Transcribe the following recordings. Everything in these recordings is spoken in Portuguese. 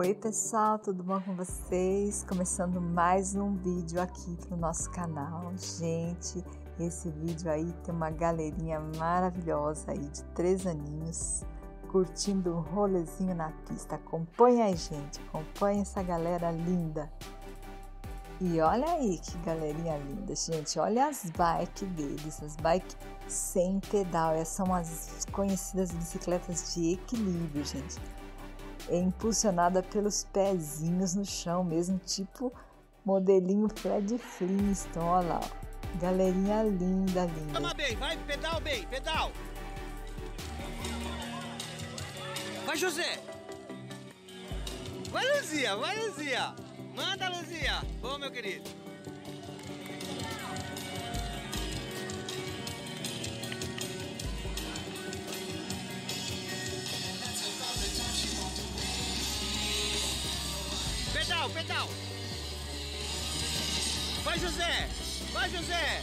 Oi pessoal, tudo bom com vocês? Começando mais um vídeo aqui pro nosso canal. Gente, esse vídeo aí tem uma galerinha maravilhosa aí de 3 aninhos curtindo um rolezinho na pista. Acompanha aí, gente, acompanha essa galera linda. E olha aí que galerinha linda, gente, olha as bikes deles, as bikes sem pedal, essas são as conhecidas bicicletas de equilíbrio, gente. É impulsionada pelos pezinhos no chão mesmo, tipo modelinho Fred Flintstone, olha lá, ó. Galerinha linda, linda. Toma bem, vai, pedal bem, pedal. Vai, José. Vai, Luzia, vai, Luzia. Manda, Luzia. Bom, meu querido. Pedal, pedal. Vai, José. Vai, José.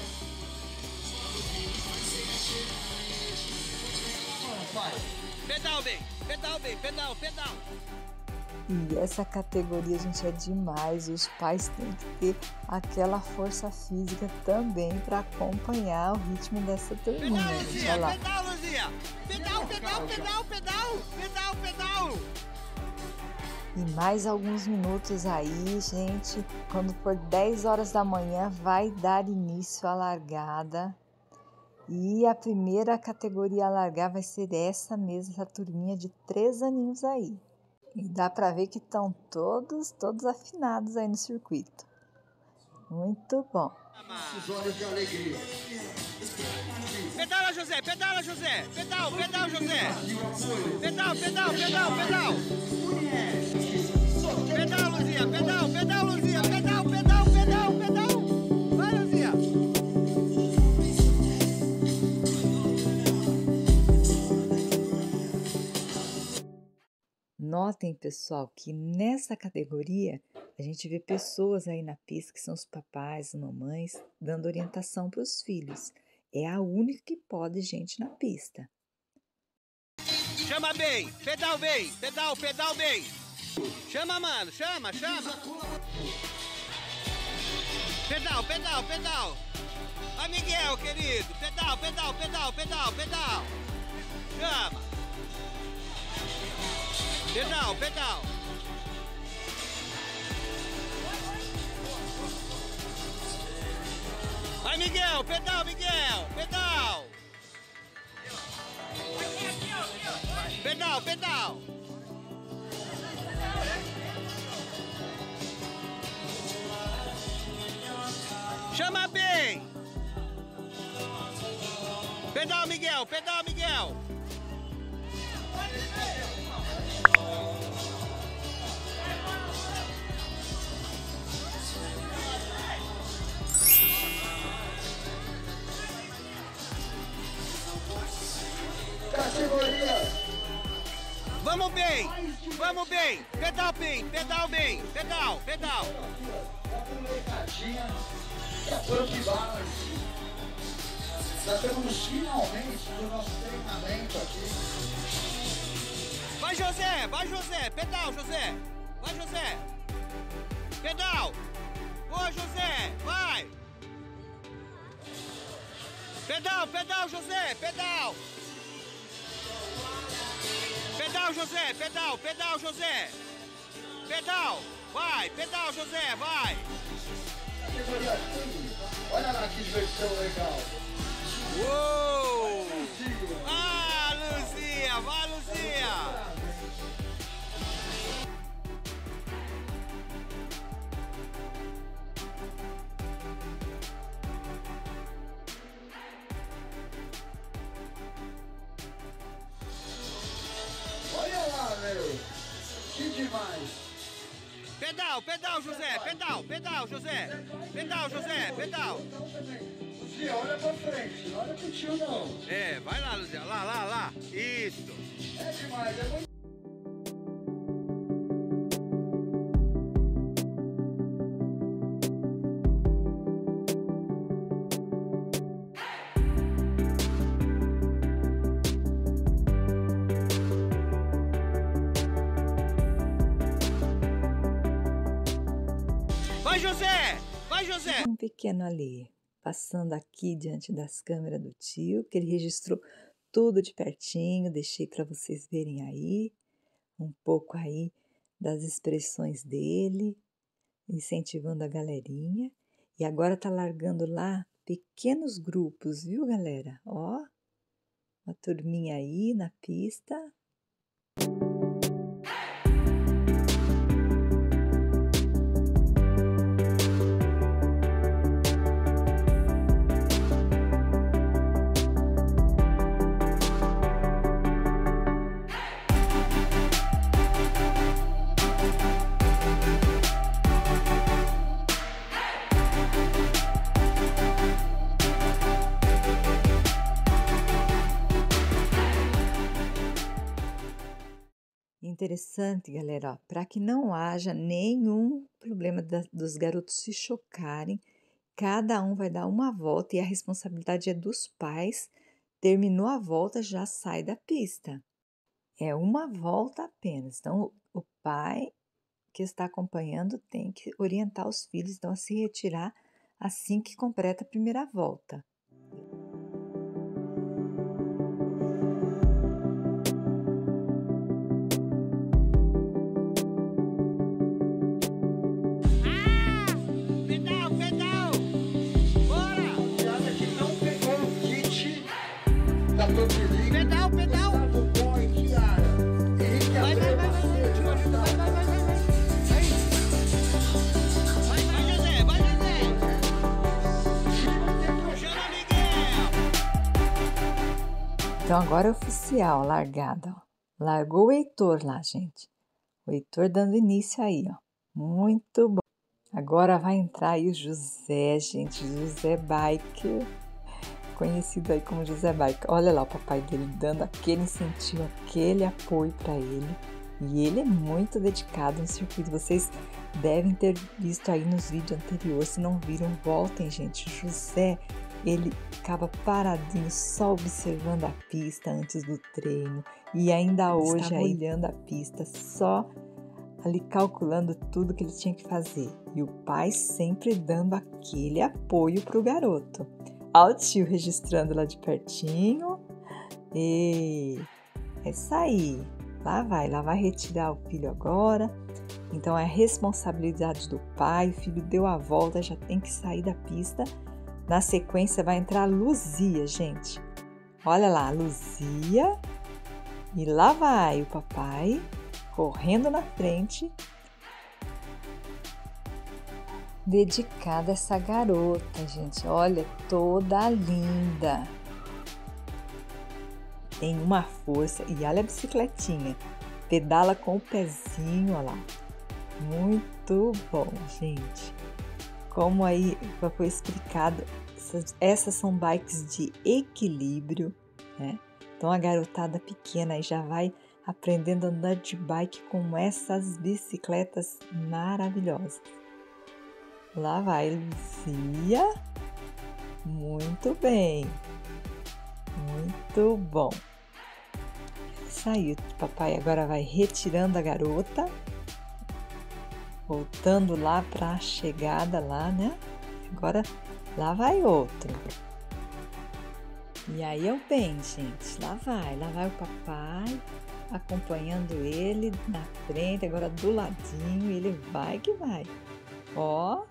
Vai. Pedal bem, pedal bem, pedal, pedal. E essa categoria, gente, é demais. Os pais têm que ter aquela força física também para acompanhar o ritmo dessa turminha. Pedal, Luzia, olha lá. pedal, Luzia. Pedal, pedal, pedal, pedal, pedal, pedal. E mais alguns minutos aí, gente. Quando for 10 horas da manhã, vai dar início à largada. E a primeira categoria a largar vai ser essa mesmo, essa turminha de 3 aninhos aí. E dá pra ver que estão todos afinados aí no circuito. Muito bom. Olhos de alegria. Pedala, José, pedala, José. Pedal, pedal, José. Pedal, pedal, pedal, pedal. Pedal, Luzia, pedal, pedal, Luzia, pedal, pedal, pedal, pedal. Vai, Luzia. Notem, pessoal, que nessa categoria a gente vê pessoas aí na pista que são os papais, as mamães, dando orientação para os filhos. É a única que pode gente na pista. Chama bem, pedal bem, pedal, pedal bem. Chama, mano, chama, chama. Pedal, pedal, pedal. Vai, Miguel, querido. Pedal, pedal, pedal, pedal, pedal. Chama. Pedal, pedal. Vai, Miguel, pedal, Miguel, pedal. Pedal, pedal. Chama bem. Pedal, Miguel, pedal, Miguel. Categoria. Vamos bem, vamos bem. Pedal bem, pedal bem, pedal, pedal. Molecadinha da Pump Balance. Já estamos finalmente no nosso treinamento aqui. Vai, José, pedal, José. Vai, José. Pedal. Boa, José, vai. Pedal, pedal, José, pedal. Pedal, José, pedal, pedal, José. Pedal, vai, pedal, José, vai. Categoria 15. Olha lá que diversão legal. Uou! Ah, Luzia, vai, Luzia. Olha lá, meu. Que demais. Pedal, pedal, José, pedal, pedal, José. Pedal, José, pedal. Luzia, olha pra frente. Olha pro tio, não. É, vai lá, Luzia, lá, lá, lá. Isso. É demais, é muito. José! Vai, José! Um pequeno ali, passando aqui diante das câmeras do tio, que ele registrou tudo de pertinho, deixei para vocês verem aí, um pouco aí das expressões dele, incentivando a galerinha. E agora tá largando lá pequenos grupos, viu, galera? Ó, uma turminha aí na pista. Interessante, galera, para que não haja nenhum problema dos garotos se chocarem, cada um vai dar uma volta e a responsabilidade é dos pais. Terminou a volta, já sai da pista. É uma volta apenas. Então, o pai que está acompanhando tem que orientar os filhos então, a se retirar assim que completa a primeira volta. Pedal, pedal! Vai, vai, vai, vai, José, vai, José! Chama Miguel! Então agora é oficial, largada, ó. Largou o Heitor lá, gente. O Heitor dando início aí, ó. Muito bom. Agora vai entrar aí o José, gente, José Biker. Conhecido aí como José Biker. Olha lá o papai dele dando aquele incentivo, aquele apoio para ele. E ele é muito dedicado no circuito. Vocês devem ter visto aí nos vídeos anteriores. Se não viram, voltem, gente. José, ele ficava paradinho, só observando a pista antes do treino. E ainda hoje estava olhando a pista, só ali calculando tudo que ele tinha que fazer. E o pai sempre dando aquele apoio para o garoto. Olha o tio registrando lá de pertinho. E é isso aí. Lá vai retirar o filho agora. Então é responsabilidade do pai. O filho deu a volta, já tem que sair da pista. Na sequência vai entrar a Luzia, gente. Olha lá, Luzia. E lá vai o papai correndo na frente. Dedicada a essa garota, gente. Olha, toda linda. Tem uma força. E olha a bicicletinha. Pedala com o pezinho, olha lá. Muito bom, gente. Como aí foi explicado, essas são bikes de equilíbrio, né? Então a garotada pequena aí já vai aprendendo a andar de bike com essas bicicletas maravilhosas. Lá vai, Luzia. Muito bem. Muito bom. Saiu. O papai agora vai retirando a garota. Voltando lá para a chegada lá, né? Agora lá vai outro. E aí é o bem, gente. Lá vai o papai acompanhando ele na frente, agora do ladinho. Ele vai que vai. Ó,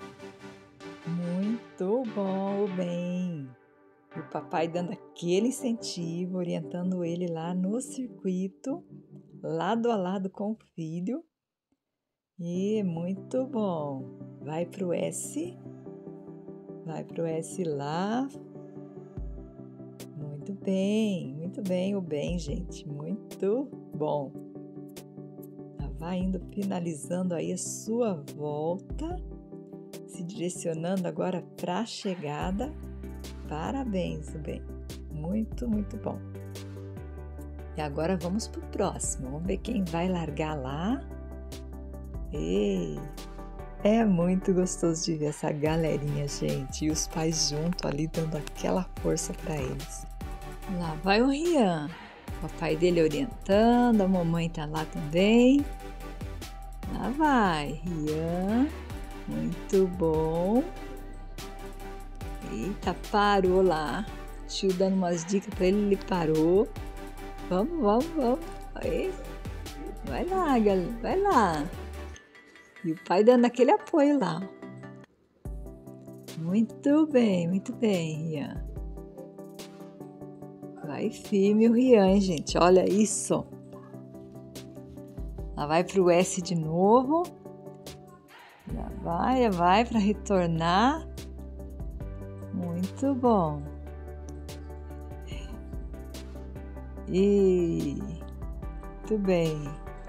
muito bom o bem. E o papai dando aquele incentivo, orientando ele lá no circuito, lado a lado com o filho. E muito bom. Vai pro S lá. Muito bem o bem, gente. Muito bom. Vai indo, finalizando aí a sua volta. Se direcionando agora para a chegada. Parabéns, bem. Muito bom. E agora vamos para o próximo. Vamos ver quem vai largar lá. E é muito gostoso de ver essa galerinha, gente. E os pais junto ali dando aquela força para eles. Lá vai o Rian. O papai dele orientando. A mamãe tá lá também. Lá vai, Rian. Muito bom. Eita, parou lá. Tio dando umas dicas para ele parou. Vamos. Aí. Vai lá, galera, vai lá. E o pai dando aquele apoio lá. Muito bem, Rian. Vai firme o Rian, gente. Olha isso. Lá vai pro S de novo. Já vai para retornar. Muito bom. Muito bem.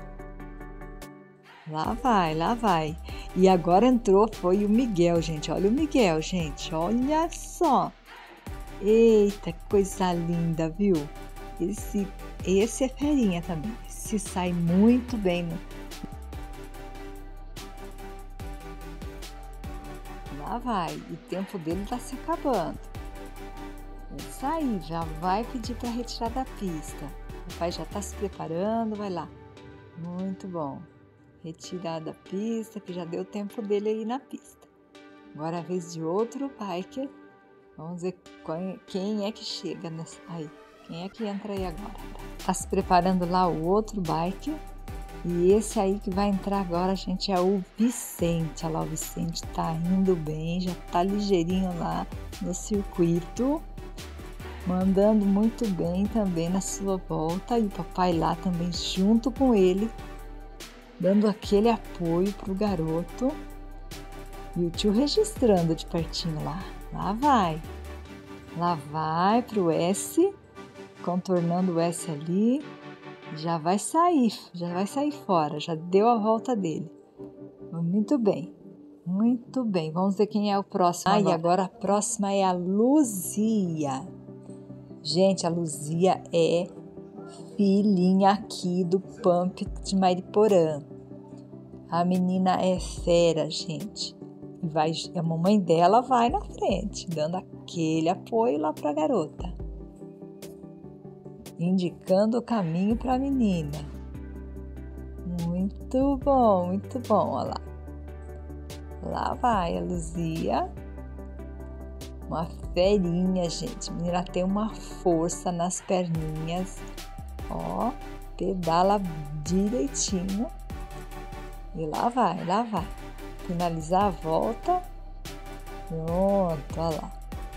Lá vai. E agora entrou, foi o Miguel, gente. Olha o Miguel, gente. Olha só. Eita, que coisa linda, viu? Esse é ferinha também. Se sai muito bem. Lá vai. E o tempo dele tá se acabando. Isso aí, já vai pedir para retirar da pista. O pai já tá se preparando, vai lá. Muito bom. Retirar da pista, que já deu tempo dele aí na pista. Agora é a vez de outro biker. Vamos ver quem é que chega nessa aí. Quem é que entra aí agora? Tá se preparando lá o outro biker. E esse aí que vai entrar agora, gente, é o Vicente. Olha lá, o Vicente tá indo bem, já tá ligeirinho lá no circuito. Mandando muito bem também na sua volta. E o papai lá também junto com ele. Dando aquele apoio pro garoto. E o tio registrando de pertinho lá. Lá vai pro S. Contornando o S ali. Já vai sair fora. Já deu a volta dele. Muito bem. Vamos ver quem é o próximo agora. E agora a próxima é a Luzia. Gente, a Luzia é filhinha aqui do Pump de Mariporã. A menina é fera, gente. E a mamãe dela vai na frente, dando aquele apoio lá para a garota. Indicando o caminho para a menina. Muito bom, olha lá. Lá vai a Luzia. Uma ferinha, gente. A menina tem uma força nas perninhas. Ó, pedala direitinho. E lá vai. Finalizar a volta. Pronto, olha lá.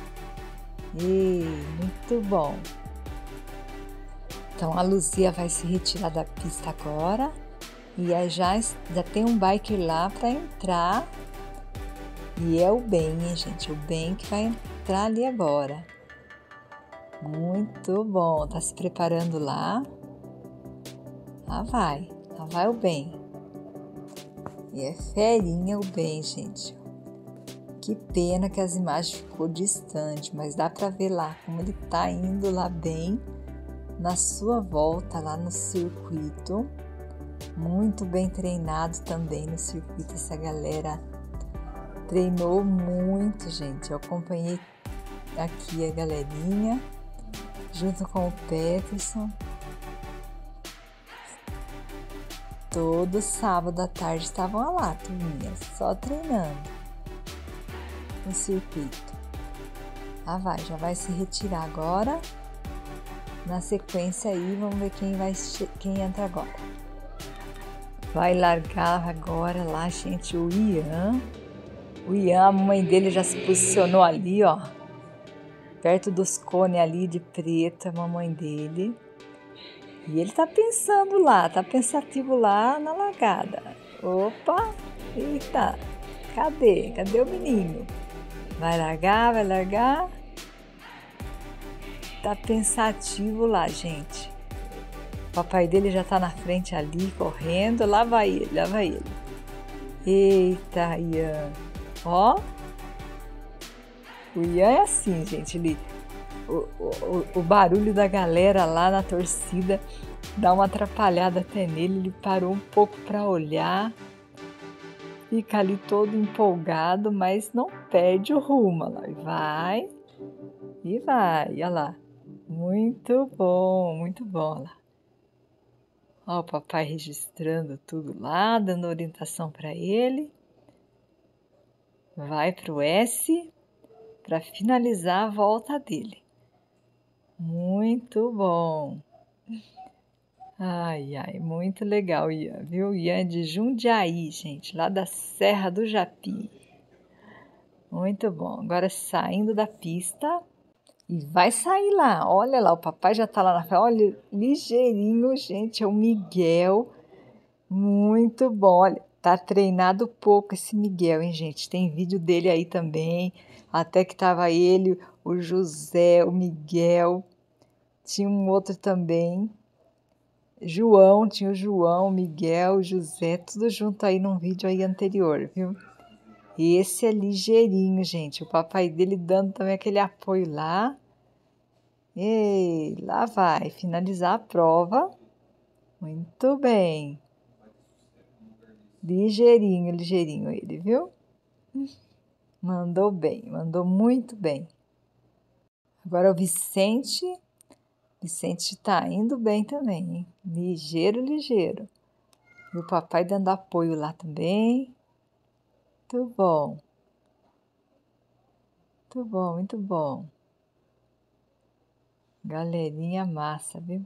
Muito bom. Então a Luzia vai se retirar da pista agora. E aí já tem um bike lá para entrar. E é o Ben, hein, gente? O Ben que vai entrar ali agora. Muito bom. Tá se preparando lá. Lá vai o Ben. E é ferinha o Ben, gente. Que pena que as imagens ficou distante, mas dá para ver lá como ele tá indo lá bem na sua volta lá no circuito. Muito bem treinado também no circuito. Essa galera treinou muito, gente. Eu acompanhei aqui a galerinha junto com o Peterson. Todo sábado à tarde estavam lá, turminha, só treinando no circuito. Já vai se retirar agora. Na sequência aí, vamos ver quem entra agora. Vai largar agora lá, gente, o Ian. O Ian, a mamãe dele já se posicionou ali, ó. Perto dos cones ali de preto, a mamãe dele. E ele tá pensando lá, tá pensativo lá na largada. Opa, eita, cadê o menino? Vai largar. Tá pensativo lá, gente. O papai dele já tá na frente ali, correndo. Lá vai ele. Eita, Ian. Ó. O Ian é assim, gente. O barulho da galera lá na torcida dá uma atrapalhada até nele. Ele parou um pouco para olhar. Fica ali todo empolgado, mas não perde o rumo. Lá. Vai. Olha lá. Muito bom. Lá. Ó, o papai registrando tudo lá, dando orientação para ele. vai pro S para finalizar a volta dele. Muito bom. Ai, ai, muito legal, Ian, viu? Ian é de Jundiaí, gente, lá da Serra do Japi. Muito bom. Agora saindo da pista e vai sair lá. Olha lá, o papai já tá lá na frente. Olha, ligeirinho, gente, é o Miguel. Muito bom. Olha, tá treinado pouco esse Miguel, hein, gente? Tem vídeo dele aí também. Até que tava ele, o José, o Miguel. Tinha um outro também. João, tinha o João, o Miguel, o José, tudo junto aí num vídeo aí anterior, viu? E esse é ligeirinho, gente. O papai dele dando também aquele apoio lá. E lá vai, finalizar a prova. Muito bem. Ligeirinho, ligeirinho ele, viu? Mandou bem, mandou muito bem. Agora o Vicente. Vicente tá indo bem também, hein? Ligeiro, ligeiro. E o papai dando apoio lá também. Muito bom. Muito bom, muito bom. Galerinha massa, viu?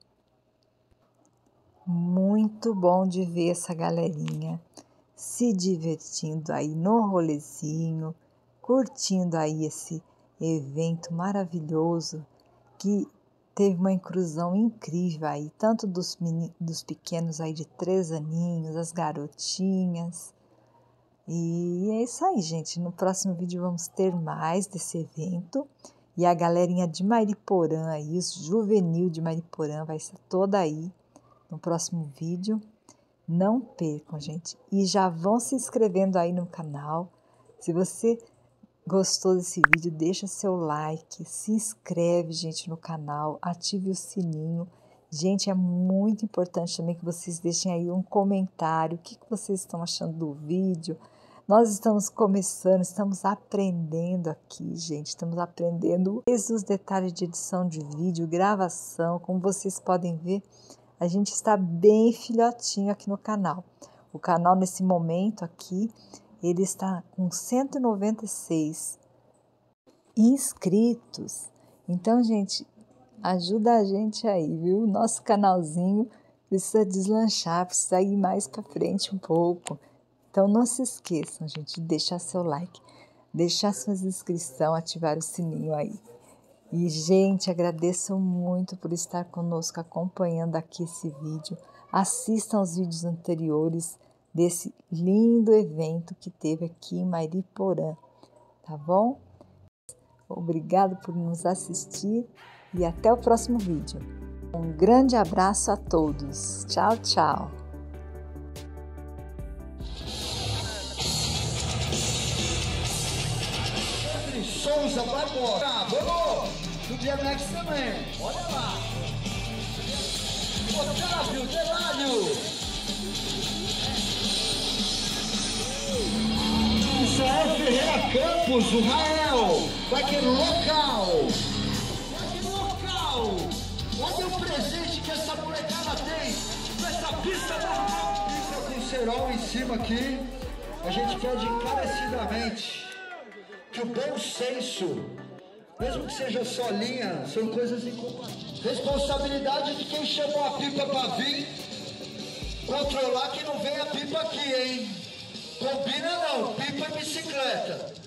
Muito bom de ver essa galerinha se divertindo aí no rolezinho, curtindo aí esse evento maravilhoso que teve uma inclusão incrível aí, tanto dos pequenos aí de 3 aninhos, as garotinhas. E é isso aí, gente. No próximo vídeo vamos ter mais desse evento. E a galerinha de Mariporã aí, os juvenil de Mariporã vai ser toda aí no próximo vídeo. Não percam, gente. E já vão se inscrevendo aí no canal. Se você gostou desse vídeo, deixa seu like, se inscreve, gente, no canal, ative o sininho. Gente, é muito importante também que vocês deixem aí um comentário, o que vocês estão achando do vídeo. Nós estamos começando, estamos aprendendo aqui, gente, estamos aprendendo desde os detalhes de edição de vídeo, gravação, como vocês podem ver, a gente está bem filhotinho aqui no canal. O canal nesse momento aqui, ele está com 196 inscritos. Então, gente, ajuda a gente aí, viu? Nosso canalzinho precisa deslanchar, precisa ir mais para frente um pouco. Então, não se esqueçam, gente, de deixar seu like, deixar sua inscrição, ativar o sininho aí. E, gente, agradeço muito por estar conosco acompanhando aqui esse vídeo. Assistam os vídeos anteriores desse lindo evento que teve aqui em Mariporã, tá bom? Obrigado por nos assistir e até o próximo vídeo. Um grande abraço a todos. Tchau, tchau. Souza vai embora. Vamos! Do BMX também. Olha lá. Otávio Delálio. Israel Ferreira Campos, o Rael. Vai ter local. Vai ter local. Olha o presente que essa molecada tem nessa pista normal. Pista com cerol em cima aqui. A gente pede encarecidamente que o bom senso, mesmo que seja só linha, são coisas incompatíveis. Responsabilidade de quem chamou a pipa para vir, controlar que não vem a pipa aqui, hein? Combina não, pipa e bicicleta.